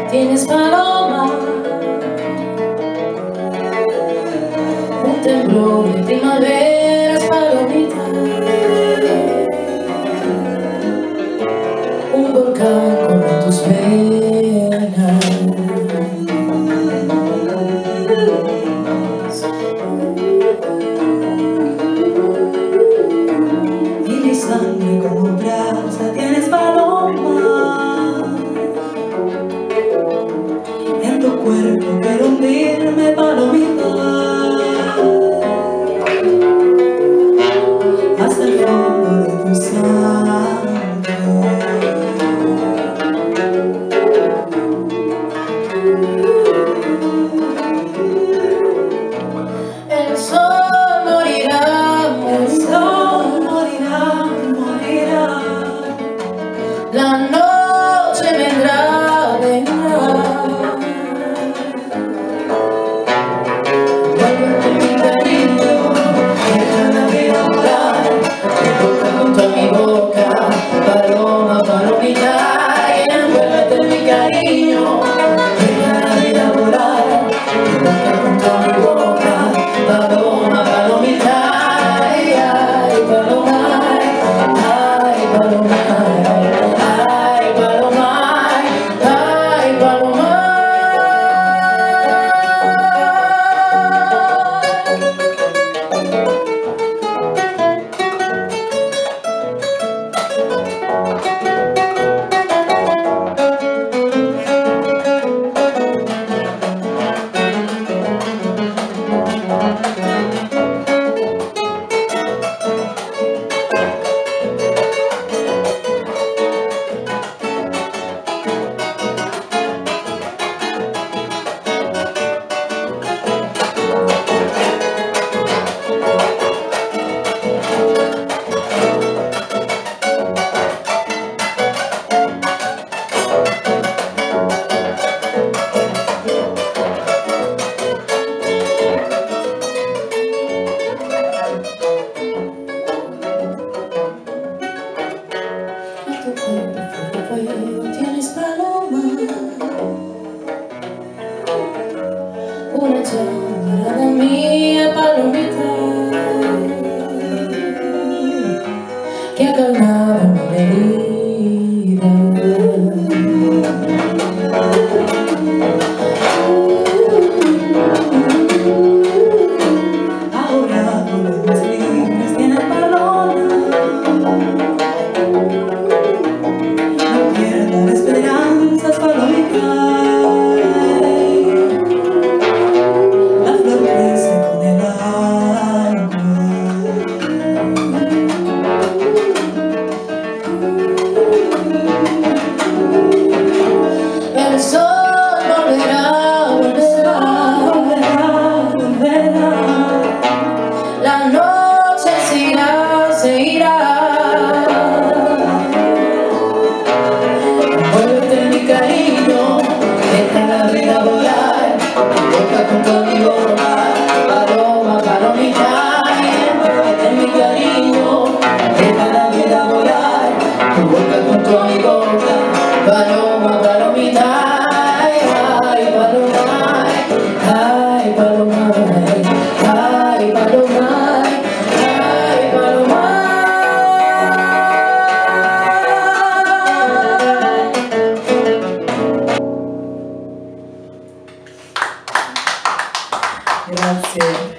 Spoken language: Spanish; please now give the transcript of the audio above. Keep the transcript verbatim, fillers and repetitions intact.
tienes paloma, un temblor de primaveras, palomita, un volcán con tus venas. Y mi sangre como brasa tienes paloma, en tu cuerpo quiero hundirme, palomita, hasta el fondo de tu sangre. El sol morirá, El sol morirá, morirá. la noche vendrá, vendrá. Vuélvete mi cariño, deja la vida volar, te toca junto a mi boca, paloma, palomita. Y envuélvete mi cariño, deja la vida volar, te toca junto a mi boca, paloma, palomita. Ay, ay, paloma, ay, paloma. Tienes paloma, una chamarada mía, palomita, que ha calmado mi herida. Ahora tú eres libre, tienes paloma. No pierdas esperanzas, palomita. La flor crece con el agua. El sol volverá, volverá, Volverá, volverá. la noche se irá, se irá. Envuélvete mi cariño, deja la vida volar, toca junto a mi boca, paloma, palomita. Envuélvete mi cariño, deja la vida volar, tu boca junto a mi boca, paloma, palomita. Ay, ay, paloma, ay, paloma, ay, paloma, ay, paloma. Grazie.